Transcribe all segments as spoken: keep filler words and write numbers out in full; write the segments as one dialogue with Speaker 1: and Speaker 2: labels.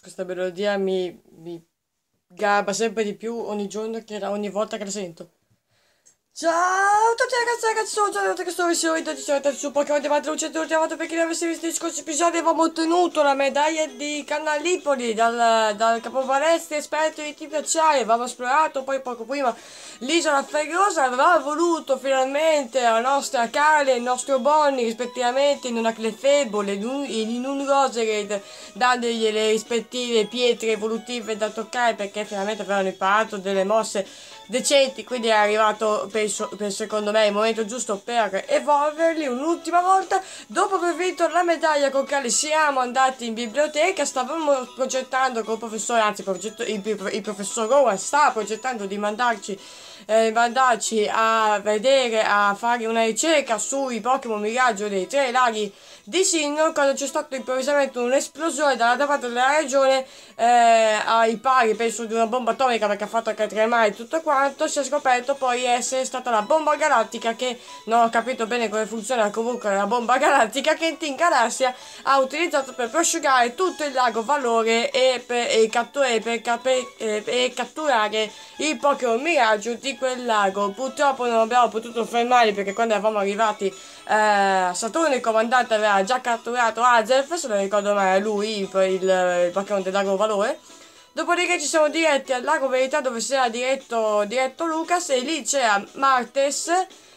Speaker 1: questa melodia mi, mi garba sempre di più ogni giorno che ogni volta che la sento. Ciao a tutti ragazzi e ragazzi, sono Gianni, che sto riuscendo di solito su Pokémon Diamante Luce e ultimato per chi non avesse visto gli scorsi episodi avevamo ottenuto la medaglia di Cannallipoli dal, dal capovalestre esperto di tipo acciaio, avevamo esplorato poi poco prima l'isola Ferrosa, avevamo voluto finalmente la nostra Carla e il nostro Bonnie rispettivamente in una Clefable ed un- in un Roserade dandogli le rispettive pietre evolutive da toccare perché finalmente avevano imparato delle mosse decenti, quindi è arrivato penso, per secondo me il momento giusto per evolverli un'ultima volta. Dopo aver vinto la medaglia con Cali siamo andati in biblioteca, stavamo progettando col professore, anzi progetto, il, il professor Rowan sta progettando di mandarci eh, mandarci a vedere, a fare una ricerca sui Pokémon Miraggio dei tre laghi di Sinnoh, quando c'è stato improvvisamente un'esplosione dall'altra parte della regione eh, ai pari penso di una bomba atomica perché ha fatto anche tremare tutto quanto. Si è scoperto poi essere stata la bomba galattica, che non ho capito bene come funziona, comunque la bomba galattica che Team Galassia ha utilizzato per prosciugare tutto il lago Valore e per, e catturare, per, per, eh, e catturare il Pokémon Miraggio di quel lago. Purtroppo non abbiamo potuto fermarli perché quando eravamo arrivati eh, Saturno il comandante aveva già catturato Azelf, se non ricordo male, lui il, il, il Pokémon del lago Valore. Dopodiché ci siamo diretti al lago Verità dove si era diretto, diretto Lucas e lì c'era Martes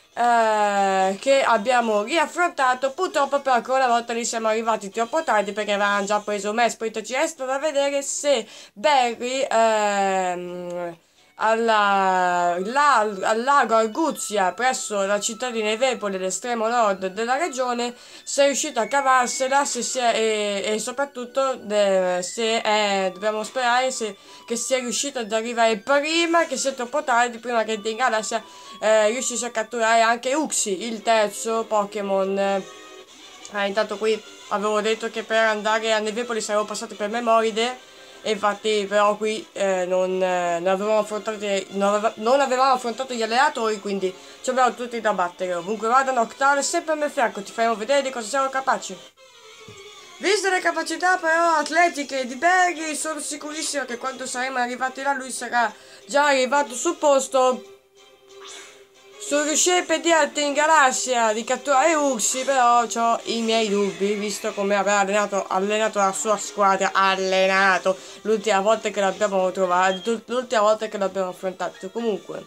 Speaker 1: eh, che abbiamo riaffrontato. Purtroppo però ancora una volta lì siamo arrivati troppo tardi perché avevano già preso me. Poi ci resta da vedere se Barry ehm, alla, là, al lago Arguzia presso la città di Nevepoli, l'estremo nord della regione, se è riuscito a cavarsela se si è, e, e soprattutto de, se è, dobbiamo sperare se, che sia riuscito ad arrivare prima che sia troppo tardi, prima che in galassia eh, riuscisse a catturare anche Uxie, il terzo Pokémon. Eh, intanto qui avevo detto che per andare a Nevepoli saremmo passati per Memoride e infatti però qui eh, non, eh, non, avevamo affrontato, non, aveva, non avevamo affrontato gli alleatori, quindi ci abbiamo tutti da battere. Ovunque vada Noctale sempre al mio fianco, ti faremo vedere di cosa siamo capaci. Viste le capacità però atletiche di Berghi, sono sicurissimo che quando saremo arrivati là lui sarà già arrivato sul posto. Sul riuscire per dirti in galassia di catturare Uxie, però ho i miei dubbi, visto come aveva allenato, allenato la sua squadra, allenato l'ultima volta che l'abbiamo trovato, l'ultima volta che l'abbiamo affrontato. Comunque.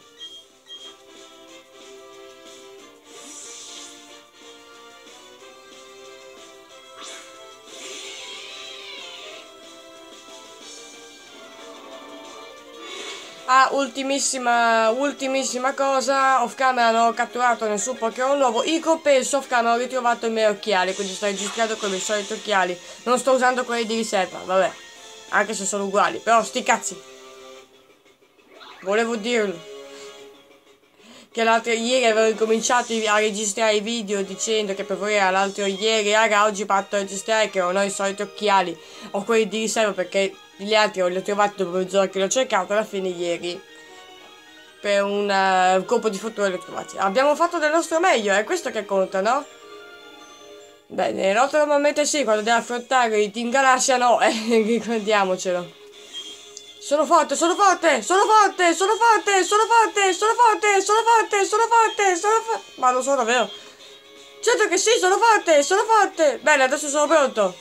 Speaker 1: Ah, ultimissima, ultimissima cosa, off camera non ho catturato nessun Pokémon nuovo, in compenso off camera ho ritrovato i miei occhiali, quindi sto registrando con i miei soliti occhiali, non sto usando quelli di riserva, vabbè, anche se sono uguali, però sti cazzi, volevo dirlo. Che l'altro ieri avevo cominciato a registrare i video dicendo che per voi era l'altro ieri, raga, oggi parto a registrare che non ho i soliti occhiali, ho quelli di riserva perché gli altri li ho trovati dopo mezz'ora che li ho cercato, alla fine ieri per un uh, colpo di fortuna li ho trovati. Abbiamo fatto del nostro meglio, è questo che conta, no? Bene, l'altro normalmente sì, quando devi affrontare i Team Galassia no, eh, ricordiamocelo. Sono forte, sono forte, sono forte, sono forte, sono forte, sono forte, sono forte, sono forte, sono forte. Ma lo sono davvero. Certo che sì, sono forte, sono forte. Bene, adesso sono pronto.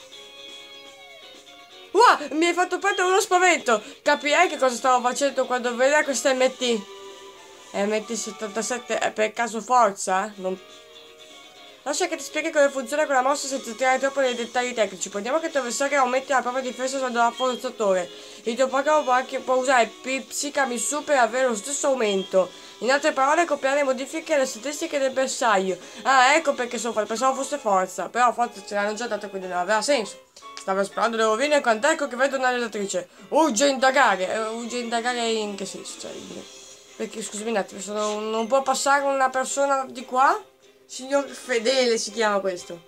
Speaker 1: Wow, mi hai fatto prendere uno spavento. Capirai che cosa stavo facendo quando vedrai questa M T. M T settantasette è per caso forza? Non... Lascia che ti spieghi come funziona quella mossa senza entrare troppo nei dettagli tecnici. Poniamo che il tuo avversario aumenti la propria difesa usando la forzatore. Il tuo Pokémon può anche può usare Psychamisù per avere lo stesso aumento. In altre parole, copiare le modifiche alle statistiche del bersaglio. Ah, ecco perché sono forte. Pensavo fosse forza. Però forse ce l'hanno già dato, quindi non aveva senso. Stavo esplorando le rovine quando ecco che vedo una relatrice. Urge indagare. Eh, urge indagare in che senso? Cioè, perché, scusami un attimo, sono, non può passare una persona di qua? Signor Fedele si chiama questo.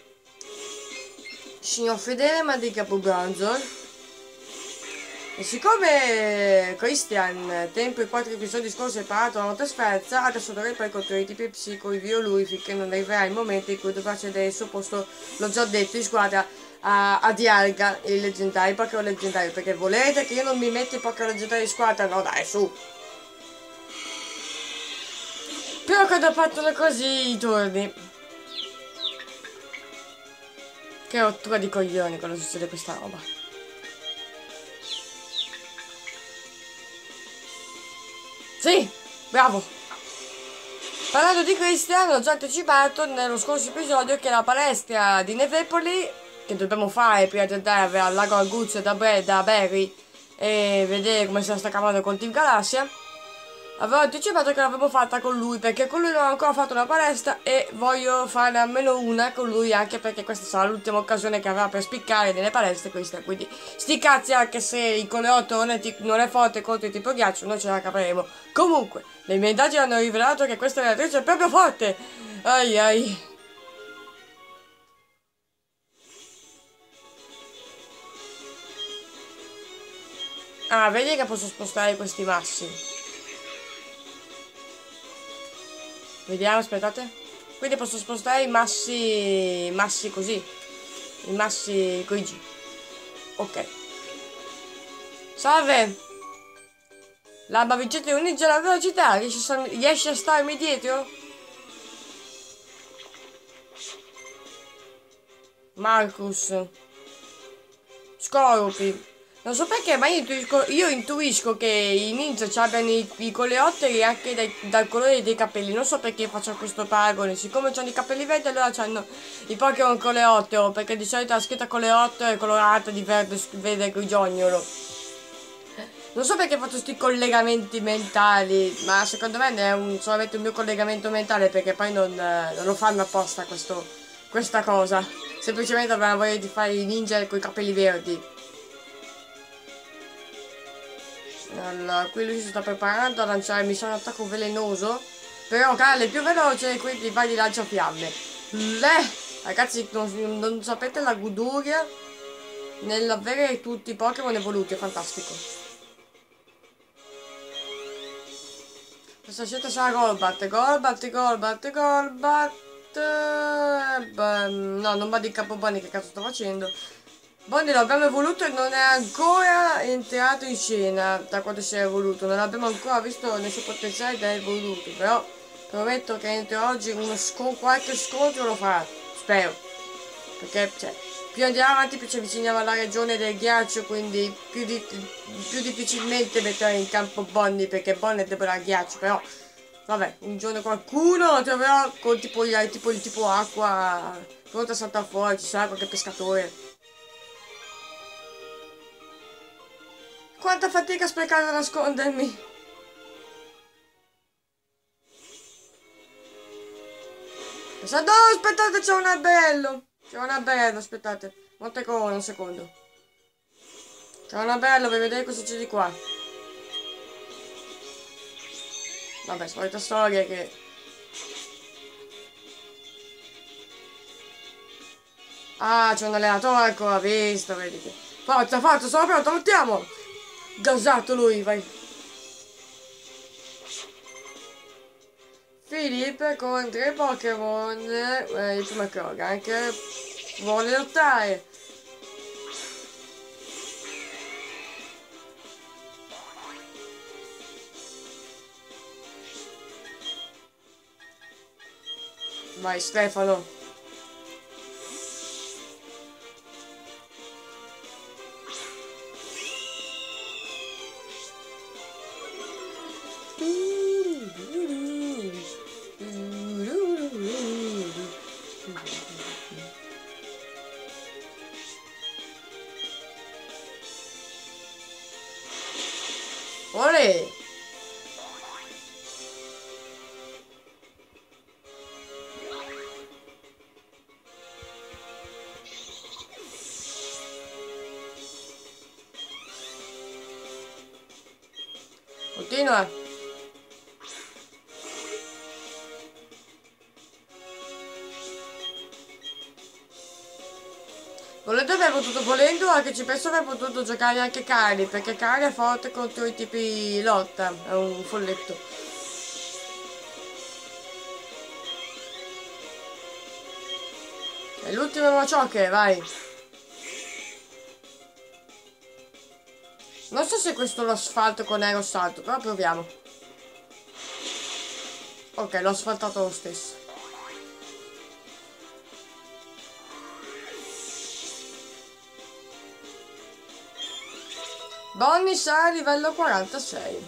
Speaker 1: Signor Fedele ma di Capobranzol. E siccome Christian, tempo i quattro episodi scorsi, ha imparato la nota sferza, adesso dovrei poi contro i tipi psico, invio lui finché non arriverà il momento in cui dovrà cedere il suo posto, l'ho già detto, in squadra a, a Dialga, il leggendario, Pokémon leggendario, perché volete che io non mi metta i Pokémon leggendari in squadra? No dai, su! Però quando ho fatto così i turni, che rottura di coglioni quando succede questa roba. Sì, bravo! Parlando di Christian, ho già anticipato nello scorso episodio che la palestra di Nevepoli, che dobbiamo fare prima di andare al lago Arguzio da, Bre da Barry e vedere come se la sta cavando con Team Galassia, avevo anticipato che l'avevo fatta con lui, perché con lui non ho ancora fatto una palestra e voglio farne almeno una con lui, anche perché questa sarà l'ultima occasione che avrà per spiccare nelle palestre questa, quindi sti cazzi, anche se il coleotto non è, non è forte contro il tipo ghiaccio, noi ce la caperemo. Comunque, le mie indagini hanno rivelato che questa relatrice è proprio forte. Ai ai. Ah, vedi che posso spostare questi massi. Vediamo, aspettate. Quindi posso spostare i massi, massi così. I massi grigi. Ok. Salve. L'alba vincente unisce la velocità. Riesce a, riesce a starmi dietro? Marcus. Scorupi. Non so perché, ma io intuisco, io intuisco che i ninja abbiano i, i coleotteri anche dai, dal colore dei capelli. Non so perché faccio questo paragone. Siccome hanno i capelli verdi, allora hanno i Pokémon coleottero. Perché di solito la scritta coleottero è colorata di verde, verde grigiognolo. Non so perché faccio questi collegamenti mentali, ma secondo me è un, solamente un mio collegamento mentale, perché poi non, non lo fanno apposta questo, questa cosa. Semplicemente avevano voglia di fare i ninja con i capelli verdi. Allora, qui lui si sta preparando a lanciare missione attacco velenoso. Però Carl è più veloce e quindi vai di lanciafiamme. Le! Ragazzi, non, non sapete la goduria nell'avere tutti i Pokémon evoluti, è fantastico. Questa scelta sarà Golbat, Golbat, Golbat, Golbat. Beh, no, non va di capo Bunny, che cazzo sto facendo? Bunny lo abbiamo evoluto e non è ancora entrato in scena da quando si è evoluto. Non abbiamo ancora visto nel suo potenziale da evoluto. Però prometto che entro oggi uno scon qualche scontro lo farà. Spero. Perché, cioè, più andiamo avanti più ci avviciniamo alla regione del ghiaccio, quindi più, di più difficilmente metterò in campo Bonnie, perché Bonnie è debole al ghiaccio. Però, vabbè, un giorno qualcuno lo troverò con tipo, tipo il tipo acqua pronto a saltare fuori, ci sarà qualche pescatore. Quanta fatica sprecare a nascondermi! Pensando, oh, aspettate, c'è un alberello! C'è un alberello, aspettate. Monte corona, un secondo. C'è un alberello, per vedere cosa c'è di qua. Vabbè, solita storia che... Ah, c'è un allenatore ancora visto, vedi che... Forza, forza, sono pronto, lottiamo! Gasato lui, vai! Philip con tre Pokémon, eh, il primo Krog, anche vuole lottare. Vai Stefano. Olè! Continua! Volendo aver potuto, volendo anche ci penso aver potuto giocare anche Kari, perché Kari è forte contro i tipi lotta, è un folletto. È l'ultimo Machoke, vai! Non so se questo lo asfalto con aereo salto, però proviamo. Ok, l'ho asfaltato lo stesso. Bonnie sarà a livello quarantasei.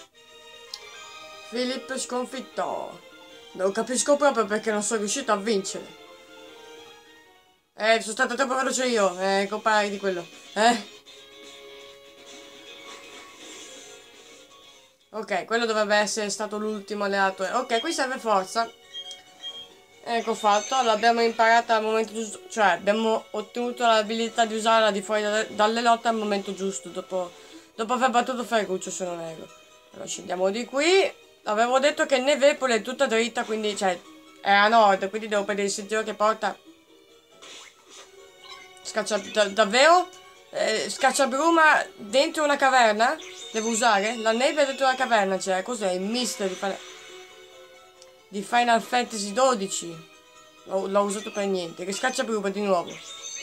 Speaker 1: Filippo sconfitto. Non capisco proprio perché non sono riuscito a vincere. Eh, sono stato troppo veloce io, eh, compare di quello. Eh? Ok, quello dovrebbe essere stato l'ultimo alleato. Ok, qui serve forza. Ecco fatto, l'abbiamo imparata al momento giusto, cioè abbiamo ottenuto l'abilità di usarla di fuori dalle, dalle lotte al momento giusto, dopo, dopo aver battuto Ferruccio se non erro. Allora scendiamo di qui, avevo detto che Nevepoli è tutta dritta, quindi cioè è a nord, quindi devo prendere il sentiero che porta... Scaccia... Da, davvero? Eh, scacciabruma dentro una caverna? Devo usare? La nebbia dentro una caverna c'è, cioè, cos'è? Il mister di Final... di Final Fantasy dodici? L'ho usato per niente. Che scacciabruma di nuovo.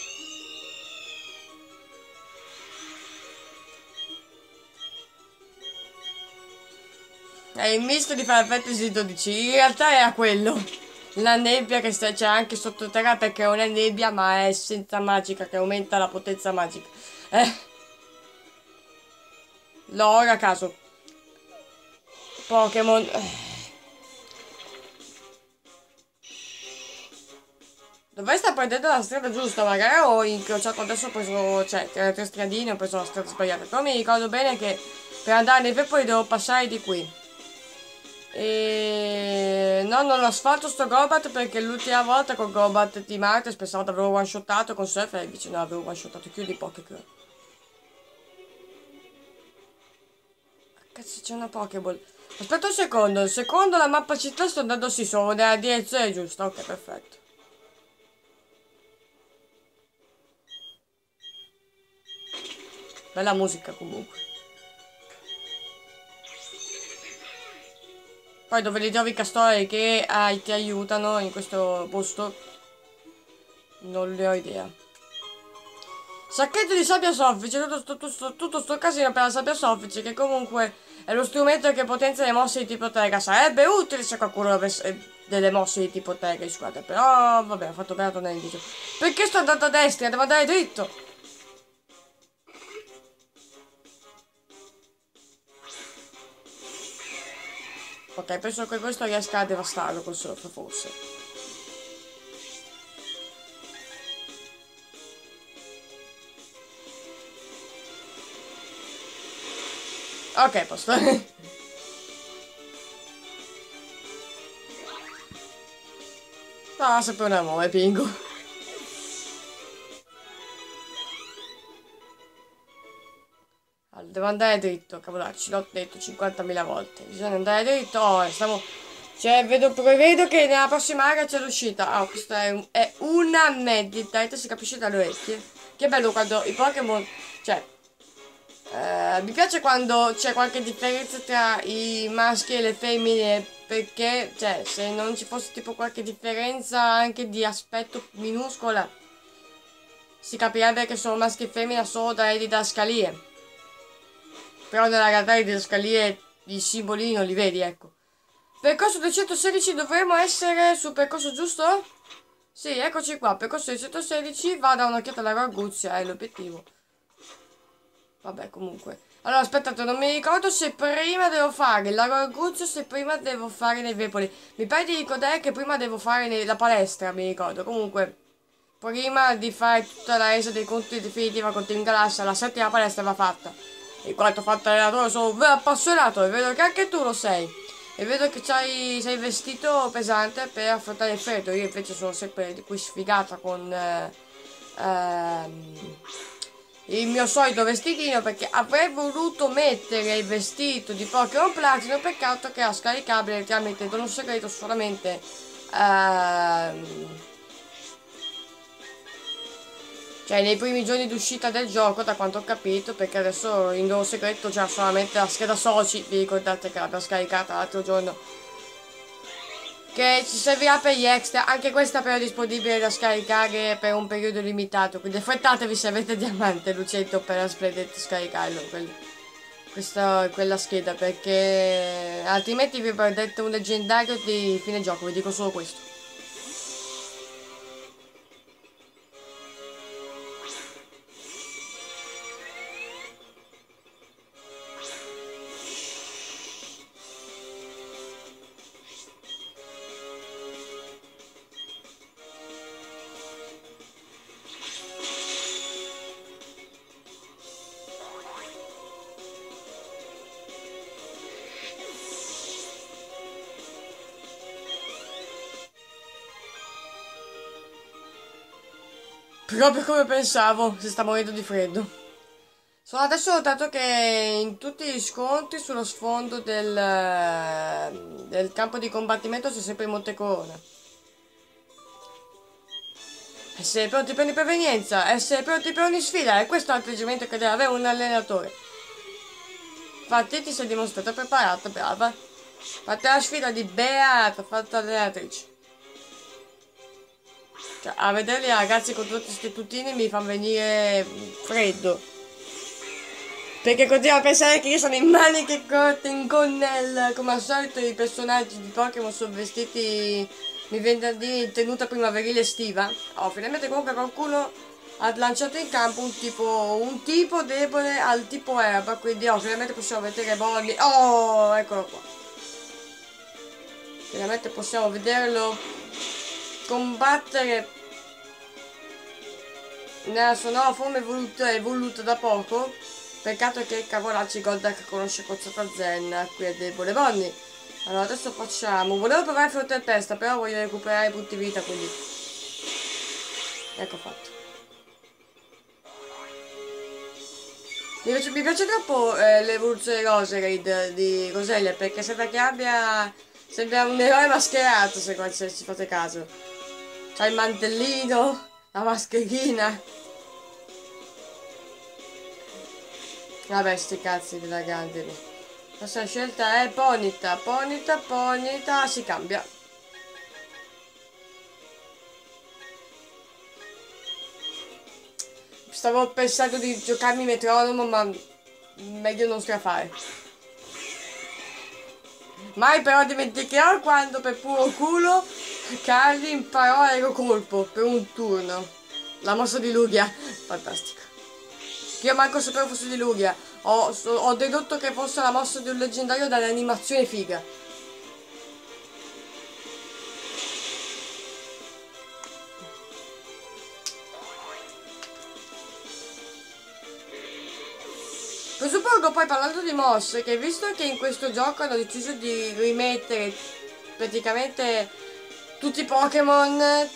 Speaker 1: È il misto di Final Fantasy dodici. In realtà era quello. La nebbia che c'è anche sottoterra perché non è nebbia ma è essenza magica che aumenta la potenza magica. Eh. L'ho a caso. Pokémon. Dovrei sta prendendo la strada giusta, magari ho incrociato adesso, ho preso, cioè, tra le tre stradine ho preso la strada sbagliata. Però mi ricordo bene che per andare nei Vepoli devo passare di qui. E... no, non asfalto sto Golbat perché l'ultima volta con Golbat di Marte pensavo che avevo one-shottato con Surf e invece no, avevo one-shottato più di poche credo. Cazzo c'è una Pokéball. Aspetta un secondo, secondo la mappa città sto andando, sì, sono nella direzione giusta, ok, perfetto. Bella musica comunque. Poi dove li trovi i castori che eh, ti aiutano in questo posto non ne ho idea. Sacchetto di sabbia soffice, tutto sto, tutto, tutto sto casino per la sabbia soffice che comunque è lo strumento che potenzia le mosse di tipo Tega. Sarebbe utile se qualcuno avesse delle mosse di tipo Tega in squadra, però vabbè, ho fatto bene a tornare indietro. Perché sto andando a destra? Devo andare dritto. Ok, penso che questo riesca a devastarlo col surf, forse. Ok, posto. Ah, sempre un amore, Pingu. Allora, devo andare dritto, cavolacci, l'ho detto cinquantamila volte. Bisogna andare dritto. Oh, stiamo... Cioè, vedo, vedo che nella prossima area c'è l'uscita. Ah, oh, questa è, un, è una Meditite, si capisce dalle orecchie. Che bello quando i Pokémon... Cioè... Eh, mi piace quando c'è qualche differenza tra i maschi e le femmine, perché, cioè, se non ci fosse tipo qualche differenza anche di aspetto minuscola, si capirebbe che sono maschi e femmina solo dalle didascalie. Però nella realtà le didascalie, i simbolini non li vedi, ecco. Percorso duecentosedici, dovremmo essere sul percorso giusto? Sì, eccoci qua, percorso duecentosedici, vada un'occhiata alla Arguzia, è l'obiettivo. Vabbè, comunque. Allora, aspettate, non mi ricordo se prima devo fare la Arguzio o se prima devo fare nei Vepoli. Mi pare di ricordare che prima devo fare la palestra, mi ricordo. Comunque, prima di fare tutta la resa dei conti definitiva con Team Galassia, la settima palestra va fatta. In quanto fatto allenatore sono un vero appassionato e vedo che anche tu lo sei. E vedo che c'hai, sei vestito pesante per affrontare il freddo. Io invece sono sempre di qui sfigata con... Eh, ehm, il mio solito vestitino perché avrei voluto mettere il vestito di Pokémon Platino, peccato che è scaricabile tramite dono segreto solamente ehm, cioè nei primi giorni d'uscita del gioco, da quanto ho capito, perché adesso in dono segreto c'è solamente la scheda soci, vi ricordate che l'abbiamo scaricata l'altro giorno, che ci servirà per gli extra. Anche questa però è disponibile da scaricare per un periodo limitato, quindi affrettatevi se avete diamante lucento per splendente scaricarlo quel, questa, quella scheda, perché altrimenti vi perdete un leggendario di fine gioco, vi dico solo questo. Proprio come pensavo, si sta morendo di freddo. Solo adesso ho notato che in tutti gli scontri sullo sfondo del, del campo di combattimento c'è sempre il Monte Corona. Essere pronti per ogni provenienza, essere pronti per ogni sfida, e questo è l'atteggiamento che deve avere un allenatore. Infatti ti sei dimostrata preparata, brava. Fate la sfida di Beata, fatta allenatrice. Cioè, a vedere i ragazzi con tutti questi tutini mi fa venire freddo. Perché continuo a pensare che io sono in maniche corte, in gonnella. Come al solito i personaggi di Pokémon sono vestiti, mi viene da dire, in tenuta primaverile estiva. Oh, finalmente comunque qualcuno ha lanciato in campo un tipo, un tipo debole al tipo erba. Quindi oh, finalmente possiamo vedere Bonnie. Oh, eccolo qua. Finalmente possiamo vederlo combattere nella sua nuova forma evoluta, evoluta da poco. Peccato che cavolacci Goldak conosce Cozzata Zen, qui è debole Bonnie. Allora adesso facciamo, volevo provare Fronte e Pesta, però voglio recuperare i punti vita, quindi ecco fatto. Mi piace, mi piace troppo eh, l'evoluzione Roserade di Roselia, perché sembra che abbia, sembra un eroe mascherato, se, se ci fate caso. C'ha il mantellino, la mascherina. Vabbè, sti cazzi della grande. La sua scelta è Ponyta, Ponyta, Ponyta, si cambia. Stavo pensando di giocarmi metronomo, ma meglio non strafare. Mai però dimenticherò quando per puro culo Carly imparò aerocolpo per un turno. La mossa di Lugia. Fantastico. Io manco sapevo fosse di Lugia. Ho, so, ho dedotto che fosse la mossa di un leggendario dall'animazione figa. Presuppongo poi, parlando di mosse, che visto che in questo gioco hanno deciso di rimettere praticamente tutti i Pokémon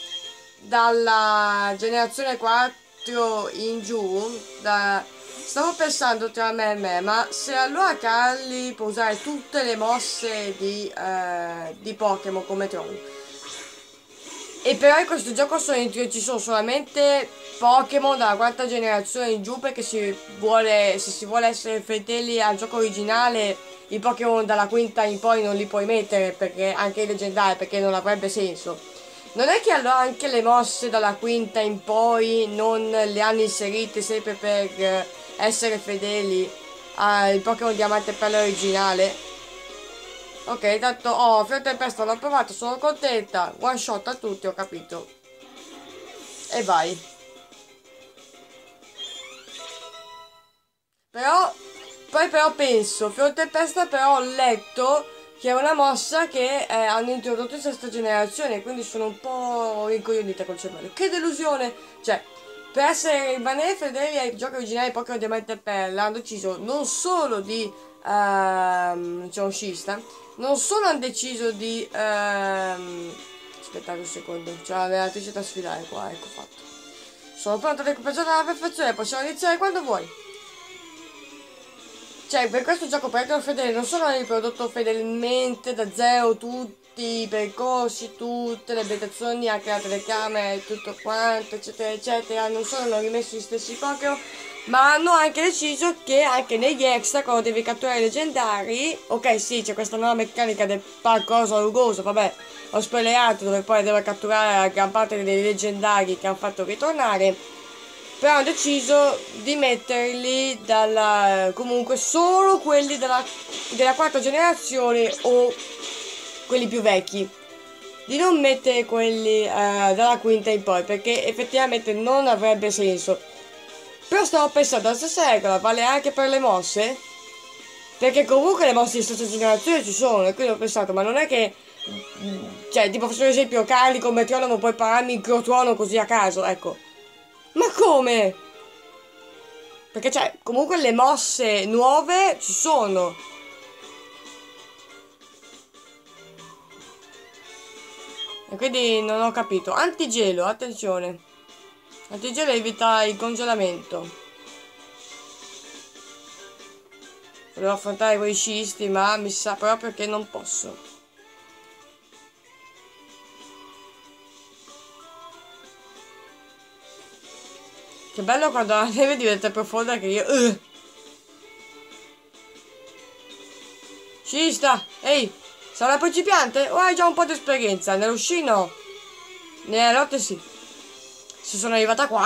Speaker 1: dalla generazione quattro in giù, da... stavo pensando tra me e me, ma se allora Carly può usare tutte le mosse di, eh, di Pokémon come Tron, e però in questo gioco sono, ci sono solamente Pokémon dalla quarta generazione in giù, perché si vuole, se si vuole essere fedeli al gioco originale, i Pokémon dalla quinta in poi non li puoi mettere, perché anche i leggendari, perché non avrebbe senso. Non è che allora anche le mosse dalla quinta in poi non le hanno inserite sempre per essere fedeli al Pokémon Diamante e Perla originale? Ok, tanto, oh, Fronte e Pesta l'ho provato, sono contenta. One shot a tutti, ho capito. E vai. Però, poi però penso, Fronte e Pesta però ho letto che è una mossa che eh, hanno introdotto in sesta generazione, quindi sono un po' rincoglionita col cervello. Che delusione! Cioè, per essere rimanere fedeli ai giochi originali Pokémon Diamante e Perla hanno deciso non solo di ehm, c'è un scista, non solo hanno deciso di ehm, aspettate un secondo, c'è la relatrice da sfidare qua, ecco fatto. Sono pronto ad equipaggiare alla perfezione, possiamo iniziare quando vuoi. Cioè, per questo gioco per essere fedele non solo hanno riprodotto fedelmente da zero tutti tutti i percorsi, tutte le abitazioni, anche la telecamera e tutto quanto, eccetera, eccetera. Non solo hanno rimesso gli stessi Pokémon, ma hanno anche deciso che anche negli extra, quando devi catturare i leggendari, ok sì, c'è questa nuova meccanica del parkour rugoso, vabbè, ho spoilerato, dove poi devo catturare la gran parte dei leggendari che hanno fatto ritornare. Però hanno deciso di metterli dalla, comunque solo quelli della, della quarta generazione o quelli più vecchi. Di non mettere quelli eh, dalla quinta in poi, perché effettivamente non avrebbe senso. Però stavo pensando, la stessa regola vale anche per le mosse? Perché comunque le mosse di stessa generazione ci sono, e quindi ho pensato, ma non è che... Cioè, tipo faccio un esempio, carico, metronomo, puoi pararmi microtuono così a caso, ecco. Ma come? Perché cioè, comunque le mosse nuove ci sono. E quindi non ho capito. Antigelo, attenzione. Antigelo evita il congelamento. Volevo affrontare quei scisti, ma mi sa proprio che non posso. Che bello quando la neve diventa profonda che io... Uh. Scista! Ehi! Sarà principiante o hai già un po' di esperienza? Nell'uscino? Nella lotte sì. Se sono arrivata qua...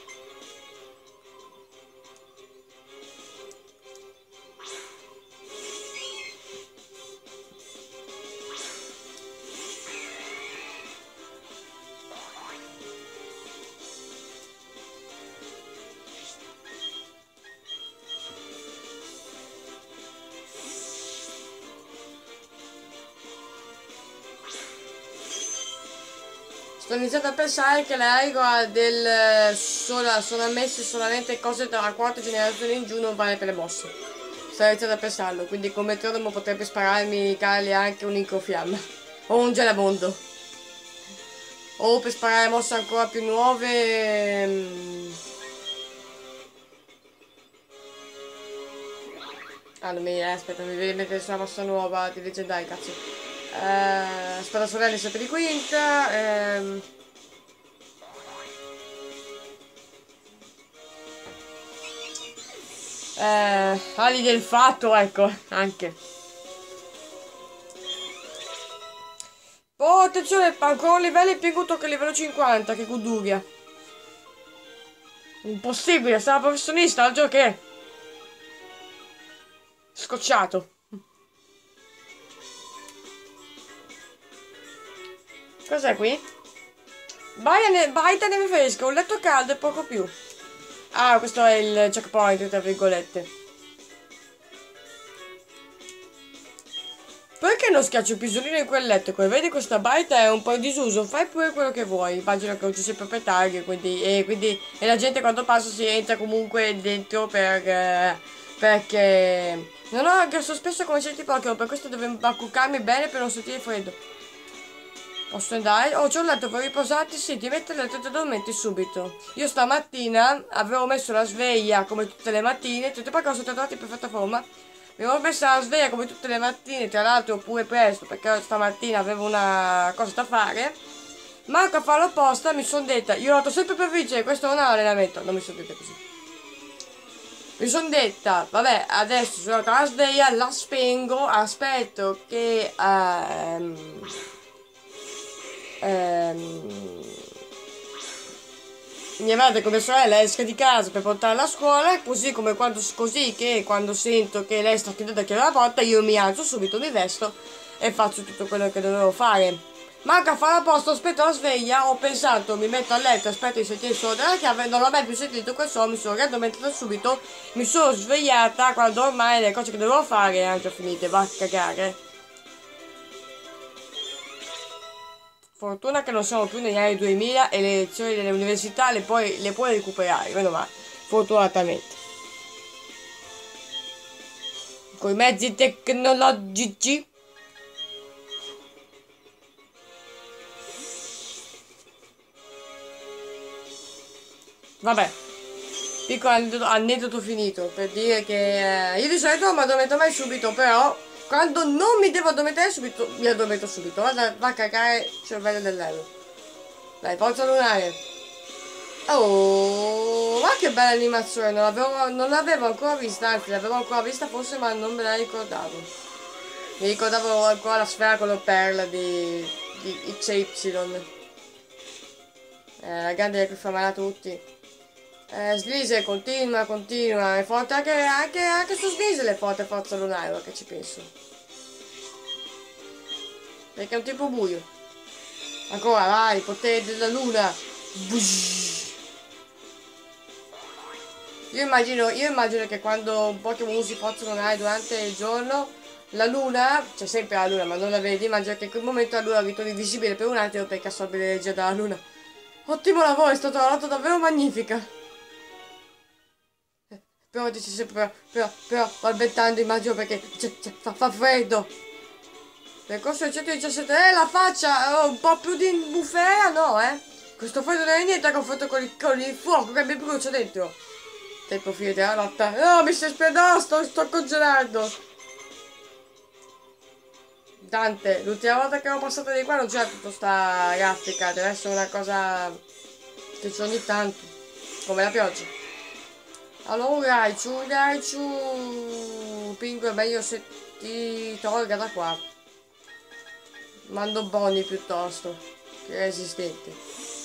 Speaker 1: Sto iniziando a pensare che la regola del sola, sono ammesse solamente cose dalla quarta generazione in giù non vale per le mosse. Sto iniziando a pensarlo, quindi come metronomo potrebbe spararmi Carly anche un incrofiamma. O un gelamondo. O per sparare mosse ancora più nuove... mm. Ah, non mi... Eh, aspetta, mi devi mettere sulla mossa nuova di leggendari, cazzo. Uh, spada sorelle sempre di quinta. Ehm... Eh, ali del fatto, ecco, anche. Oh, attenzione, ancora un livello in più che livello cinquanta, che guduria. Impossibile, sarà professionista, altro che. Scocciato. Cos'è qui? Baita neve fresca, un letto caldo e poco più. Ah, questo è il checkpoint, tra virgolette. Perché non schiacci il pisolino in quel letto? Come vedi questa baita è un po' in disuso, fai pure quello che vuoi. Immagino che non ci sia proprietario, quindi e, quindi, e la gente quando passa si entra comunque dentro per, eh, perché... Non ho aggrasso spesso come certi Pokémon, per questo devo accuccarmi bene per non sentire freddo. Posso andare? Oh, c'ho un letto per riposarti? Sì, ti metti a letto e ti addormenti subito. Io stamattina avevo messo la sveglia come tutte le mattine, tutte le cose sono tornate in perfetta forma. Mi avevo messo la sveglia come tutte le mattine, tra l'altro pure presto, perché stamattina avevo una cosa da fare. Manco a farlo apposta, mi sono detta, io lotto sempre per vincere, questo non è un allenamento. Non mi sono detta così. Mi sono detta, vabbè, adesso sono la sveglia, la spengo, aspetto che... Ehm, ehm, mia madre come sorella esca di casa per portarla a scuola, così come quando, così che quando sento che lei sta chiudendo anche la porta, io mi alzo subito, mi vesto e faccio tutto quello che dovevo fare. Manca a fare a posto, aspetto la sveglia, ho pensato, mi metto a letto, aspetto di sentire il suono della chiave, non l'ho mai più sentito quel suono, mi sono riaddormentata subito, mi sono svegliata quando ormai le cose che dovevo fare erano già finite, va a cagare. Fortuna che non siamo più negli anni duemila e le lezioni delle università le puoi, le puoi recuperare, meno male, fortunatamente. Con i mezzi tecnologici. Vabbè, piccolo aneddoto, aneddoto finito, per dire che eh, io di solito non mi addormento mai subito, però Quando non mi devo addormentare subito, mi addormento subito. Vada, va a cagare il cervello dell'aereo. Dai, forza lunare. Oh, ma che bella animazione. Non l'avevo, non l'avevo ancora vista, anzi l'avevo ancora vista forse, ma non me la ricordavo. Mi ricordavo ancora la sfera con le perle di, di X Y. Eh, la grande che fa male a tutti. Eh, Sleaze continua, continua. È forte anche, anche, anche su Sleaze è forte forza lunare, ora che ci penso. Perché è un tipo buio. Ancora, vai, potere della luna. Bush. Io immagino, io immagino che quando un Pokémon usi forza lunare durante il giorno, la luna, c'è sempre la luna ma non la vedi, immagino che in quel momento la luna ritorni visibile per un attimo perché assorbe l'energia dalla luna. Ottimo lavoro, è stata una lotta davvero magnifica. Eh, però dici sempre, però, però, però, balbettando immagino perché fa, fa freddo. Percorso centodiciassette, eh, la faccia, oh, un po' più di bufera, no, eh. Questo freddo non è niente a confronto con il, con il fuoco che mi brucia dentro. Tempo fine della lotta. No, mi si è spiegato, sto, sto congelando. Dante, l'ultima volta che ho passato di qua non c'era tutta sta raffica, deve essere una cosa che c'è ogni tanto, come la pioggia. Allora un Raichu, un Raichu, Pingu è meglio se ti tolga da qua. Mando Bonnie piuttosto, che è resistente.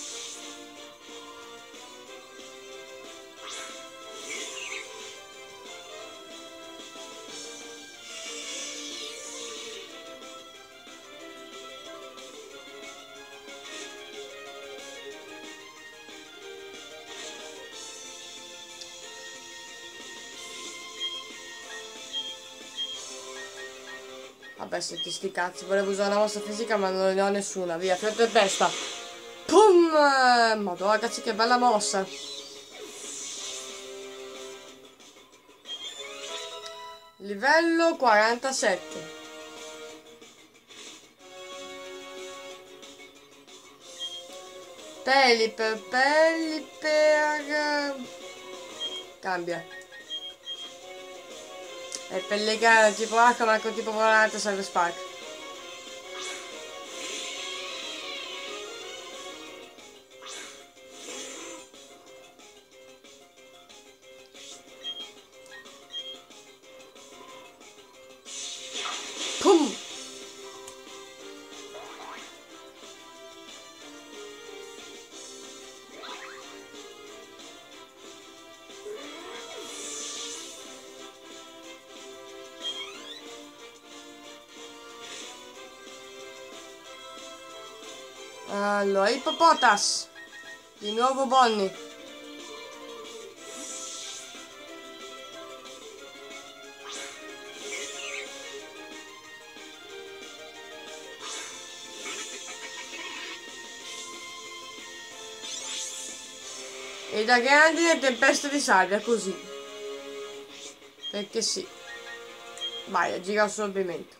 Speaker 1: Vabbè, senti sti cazzi, volevo usare una mossa fisica ma non ne ho nessuna, via, fiotto e testa. Pum! Madonna ragazzi, che bella mossa. Livello quarantasette. Peli per peli per... Cambia. E per legare tipo acqua ma con tipo volante serve Spark. Pum! Allora, Hippopotas. Di nuovo Bonnie. E da grandine tempesta di sabbia, così. Perché sì. Vai, gira assorbimento.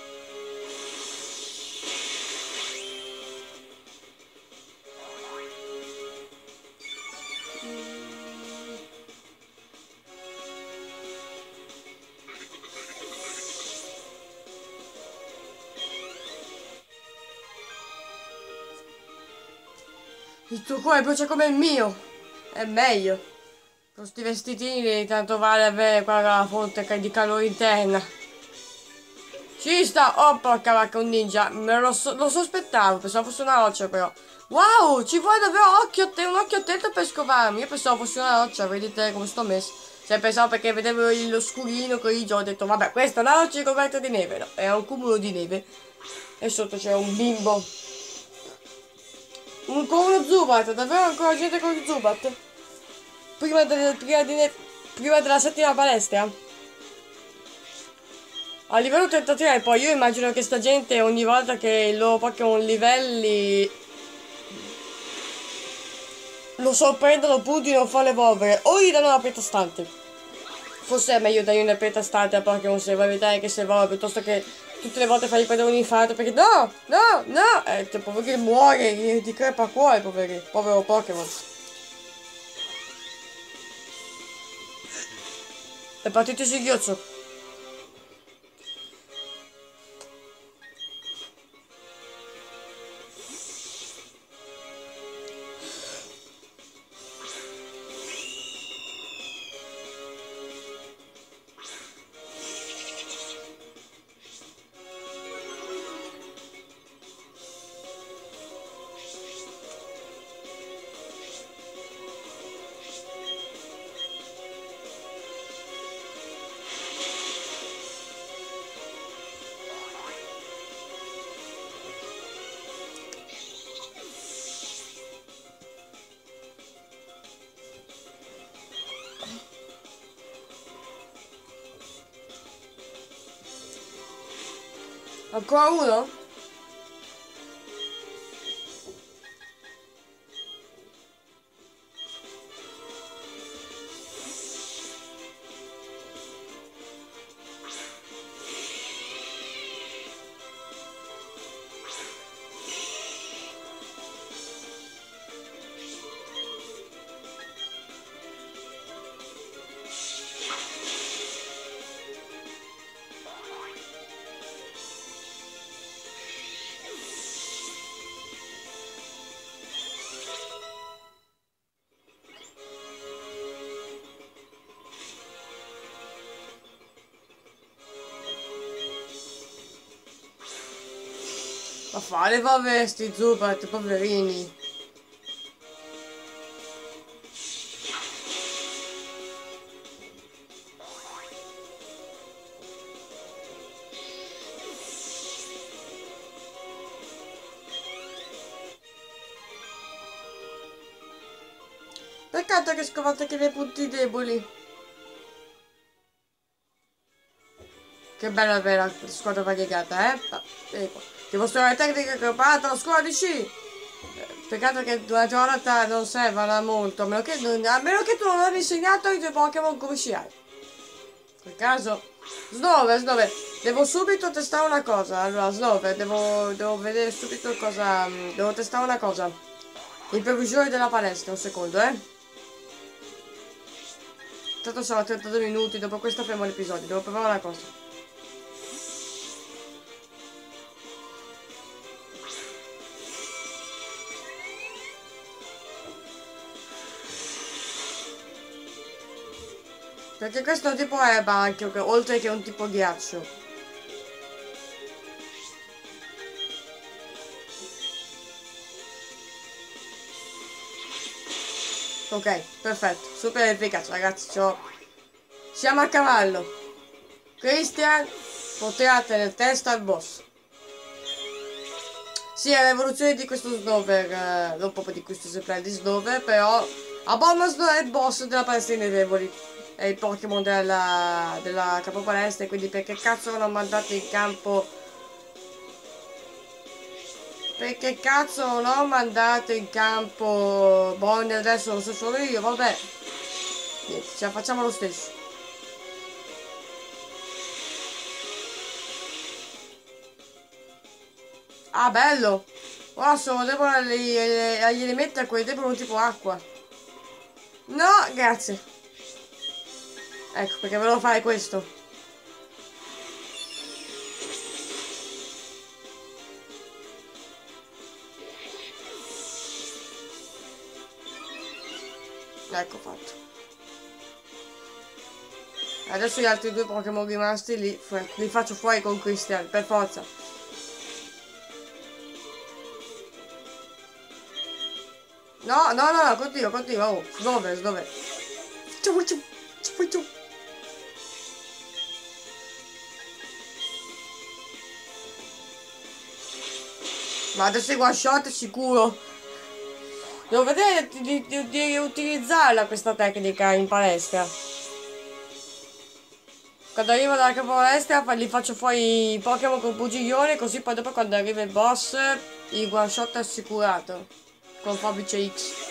Speaker 1: Il tuo cuore brucia come il mio. È meglio. Con sti vestitini tanto vale avere quella fonte di calore interna. Ci sta! Oh porca vacca, un ninja. Me lo, so, lo sospettavo, pensavo fosse una roccia però. Wow, ci vuole davvero occhio, un occhio attento per scovarmi. Io pensavo fosse una roccia, vedete come sto messo. Cioè pensavo perché vedevo lo scurino grigio, ho detto vabbè questa è una roccia ricoperta di neve. No, è un cumulo di neve. E sotto c'è un bimbo. Un, con uno Zubat, davvero ancora gente con il Zubat? Prima, de, prima, di, prima della settima palestra? A livello trentatré poi io immagino che sta gente ogni volta che il loro Pokémon livelli lo sorprendono pur di non farlo evolvere o gli danno una pietra stante. Forse è meglio dargli una pietra stante a Pokémon se vuoi evitare che si evolve piuttosto che tutte le volte fargli prendere un infarto perché no, no, no, eh, cioè, poverino muore di crepacuore, poverino, povero Pokémon. È partito Singhiozzo. Ancora uno? Ma fare vabbè sti Zubat, poverini. Peccato che scovate che i miei punti deboli. Che bella vera squadra variegata, eh? Ecco. Dimostra la tecnica che ho imparato alla scuola di sci. Peccato che durante la giornata non servono molto, a meno che, non, a meno che tu non abbia insegnato ai tuoi Pokémon come sciare. In quel caso, Snover, Snover, devo subito testare una cosa. Allora, Snover, devo, devo vedere subito cosa. Devo testare una cosa. Il previsore della palestra, un secondo, eh. Tanto sono trentadue minuti, dopo questo fermo l'episodio, devo provare una cosa. Perché questo è un tipo erba anche, oltre che un tipo ghiaccio. Ok, perfetto, super efficace ragazzi, ciò. Siamo a cavallo. Christian potrà tenere testa al boss. Sì, è l'evoluzione di questo Snover, eh, non proprio di questo esemplare di Snover, però Abomasnow è il boss della palestra inedevoli. È il Pokémon della, della capopalestra, quindi perché cazzo non ho mandato in campo... Perché cazzo non ho mandato in campo Bonnie, adesso lo so solo io, vabbè. Niente, ce la facciamo lo stesso. Ah, bello! Ora sono debole agli, agli elementi a quelli deboli tipo acqua. No, grazie. Ecco, perché volevo fare questo. Ecco fatto. Adesso gli altri due Pokémon rimasti li, li faccio fuori con Christian, per forza. No, no, no, no, continua, continua. Oh, dove, dove? Ciu, ciu, ciu, ciu. Ma adesso è one shot sicuro. Devo vedere di, di, di utilizzarla questa tecnica in palestra. Quando arrivo dalla capopalestra li faccio fuori i Pokémon con Bugiglione, così poi dopo quando arriva il boss il one shot è assicurato. Con Forbice X.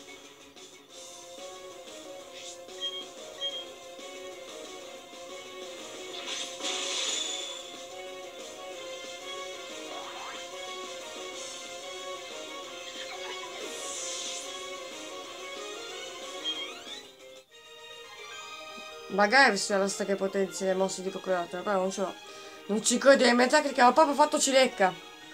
Speaker 1: Magari se la stacca potenza le mosse di Procurator, però non ce l'ho. Non ci credo, in mezza che ho proprio fatto cilecca.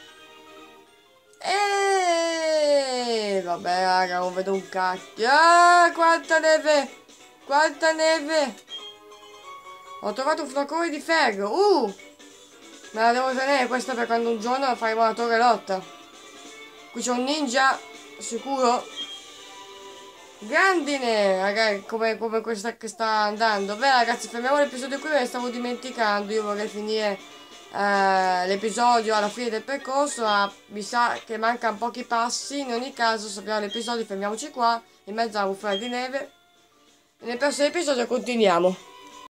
Speaker 1: E vabbè raga, non vedo un cacchio. Ah, quanta neve! Quanta neve! Ho trovato un flacone di ferro. Uh! Me la devo tenere questa per quando un giorno faremo la torre lotta. Qui c'è un ninja, sicuro. Grandine, ragazzi, come, come questa che sta andando. Beh ragazzi, fermiamo l'episodio qui, me ne stavo dimenticando. Io vorrei finire eh, l'episodio alla fine del percorso, ma mi sa che mancano pochi passi. In ogni caso, sappiamo l'episodio, fermiamoci qua, in mezzo alla bufera di neve. E nel prossimo episodio continuiamo.